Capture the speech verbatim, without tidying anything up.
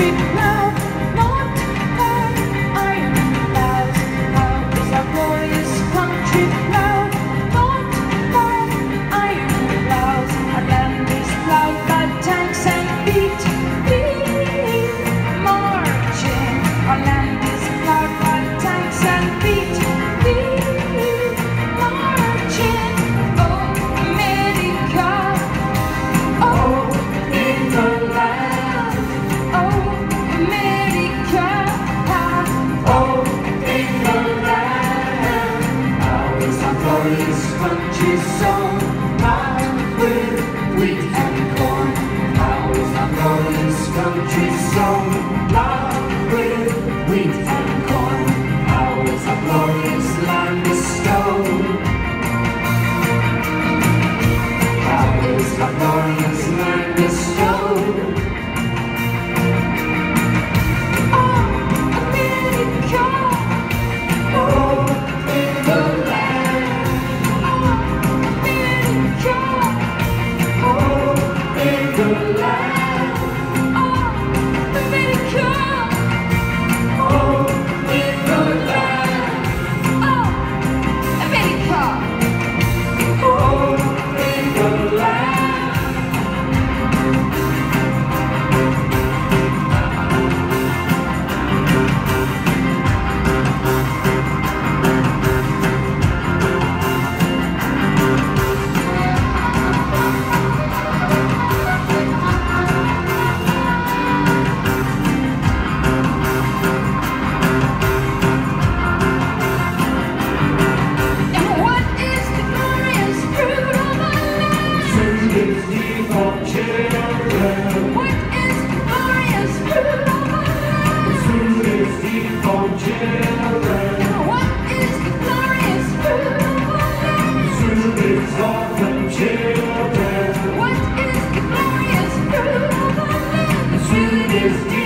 country now, not by iron clouds. How is our glorious country now, not by iron clouds. Our land is plowed by tanks and feet, feet marching. Our land is plowed by tanks and feet, feet marching. Oh, America, oh, England, oh, America, oh, England. How is our glorious country sown, lined with wheat and corn? How is our glorious country sown, lined with wheat and corn? How is our glorious land bestowed? How is our glorious land bestowed? Oh, America, oh, England, oh, America, oh, England, oh, America, oh, England, oh, America, oh, England. And what is the glorious fruit of our land? Food is deep for children. What is the glorious fruit of our land? Food is deep for children. And what is the glorious fruit of our land? Food is often children. What is the glorious fruit of our land? Food is deep